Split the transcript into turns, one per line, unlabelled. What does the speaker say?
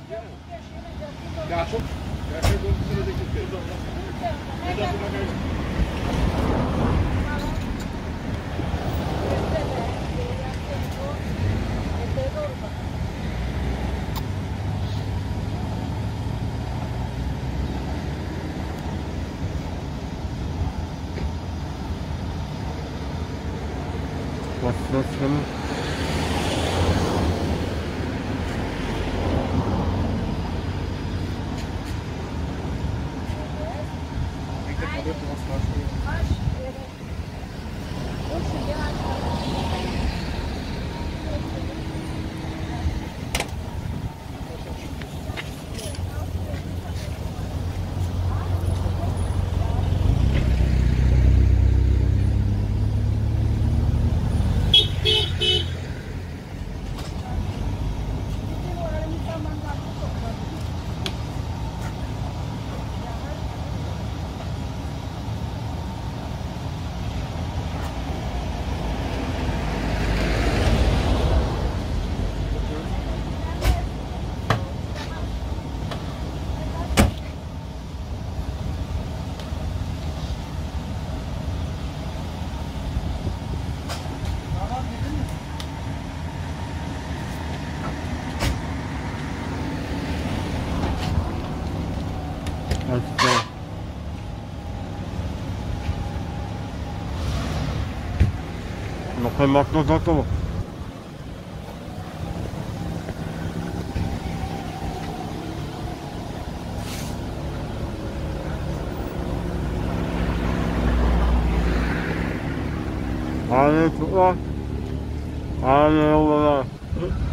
Ja, soms. Ja, ik wil dat ik het
Was ist das drin? Nog geen makkelijk dat toch? Allez, toi. Allez, on va là.